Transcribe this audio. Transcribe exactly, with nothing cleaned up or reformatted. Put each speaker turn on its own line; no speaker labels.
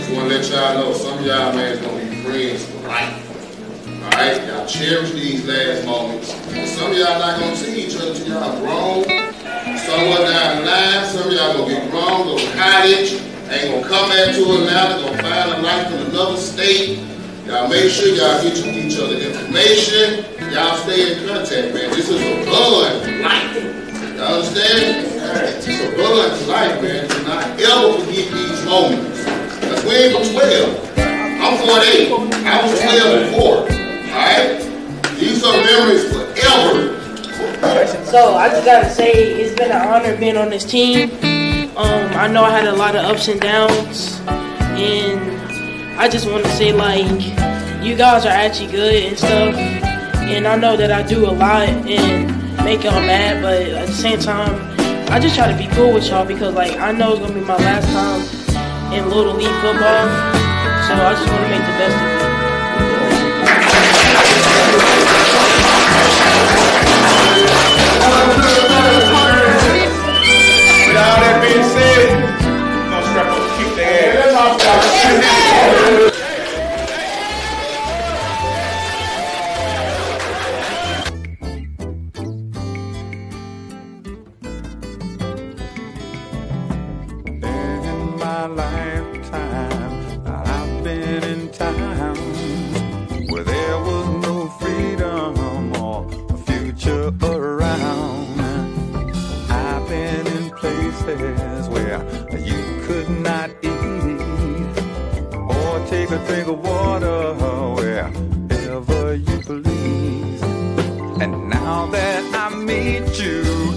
just want to let y'all know, some of y'all, man, is going to be friends for life. Alright? Y'all cherish these last moments. And some of y'all not going to see each other until y'all grown. Somewhere down the line, some of y'all going to get grown, go to college, ain't going to come back to Atlanta, going to find a life in another state. Y'all make sure y'all get each other information. Y'all stay in contact, man. This is a bond for life. Y'all understand? It's a bond for life, man. Do not ever forget these moments. Because we ain't but twelve. I'm forty-eight. I was twelve before. Alright? These are memories forever.
So I just gotta say, it's been an honor being on this team. Um, I know I had a lot of ups and downs, and I just want to say, like, you guys are actually good and stuff, and I know that I do a lot and make y'all mad, but at the same time, I just try to be cool with y'all because, like, I know it's gonna be my last time in Little League football, so I just want to make the best of it.
With all that being said, we're gonna strap up and kick their ass.
In my lifetime, I've been in times where there was no freedom or a future around. I've been in places where you could not eat or take a drink of water wherever you please. And now that I meet you,